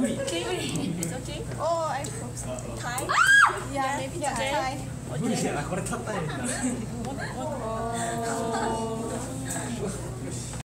It's okay. Oh, I hope so. Thai? Yeah, maybe Thai. 無理やなこれたったやんな。 Oh.